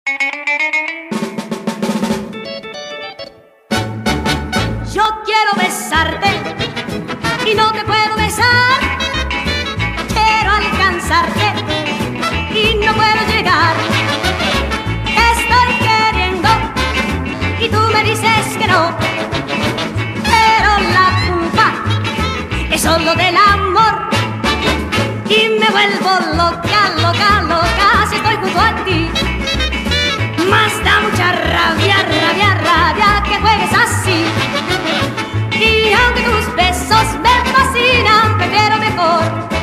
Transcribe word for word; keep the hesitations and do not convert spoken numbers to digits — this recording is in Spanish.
Yo quiero besarte y no te puedo besar. Quiero alcanzarte y no puedo llegar. Te estoy queriendo y tú me dices que no. Pero la culpa es solo del amor y me vuelvo loca, loca, loca si estoy junto a ti. Más da mucha rabia, rabia, rabia que juegues así. Y aunque tus besos me fascinan, prefiero mejor